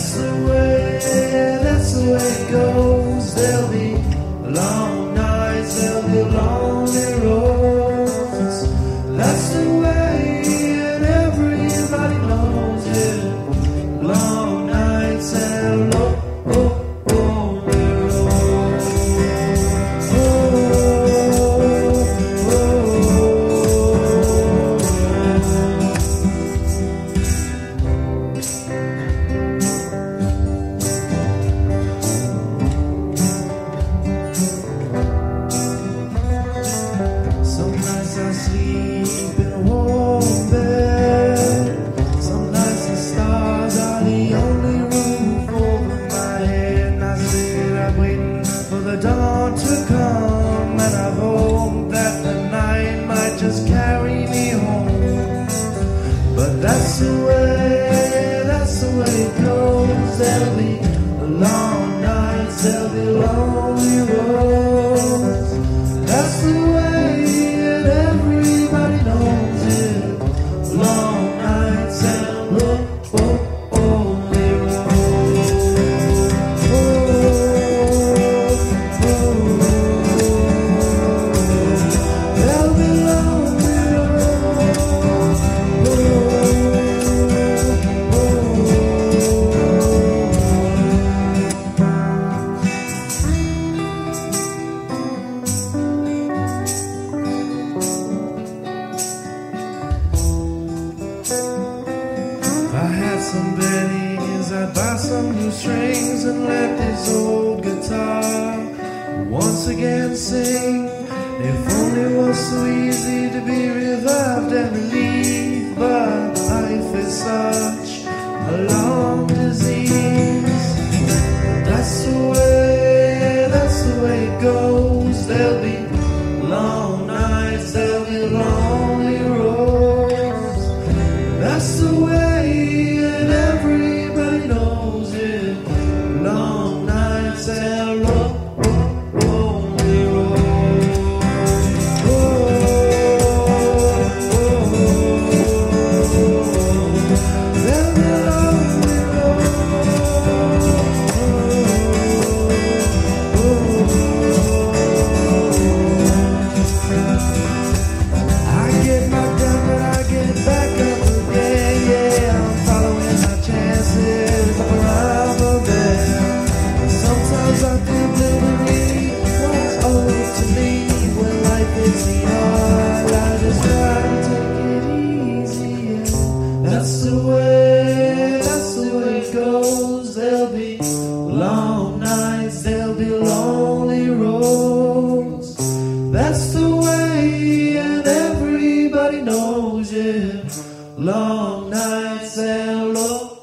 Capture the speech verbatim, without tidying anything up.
That's the way, that's the way it goes. There'll be long nights, there'll be lonely roads. That's the way, and everybody knows it. Long nights and lonely roads. I sleep in a warm bed. Some nights the stars are the only roof over my head. And I sit, I'm waiting for the dawn to come, and I hope that the night might just carry me home. But that's the way, that's the way it goes. There'll be long nights, there'll be lonely roads. That's the way. If I had some pennies, I'd buy some new strings and let this old guitar once again sing. If only it was so easy to be revived and relieved, but life is such a long disease. That's the way, that's the way it goes. There'll be long nights, there'll be lonely roads. That's the way. That's the way, that's the way it goes. There'll be long nights, there'll be lonely roads. That's the way, and everybody knows it. Long nights and long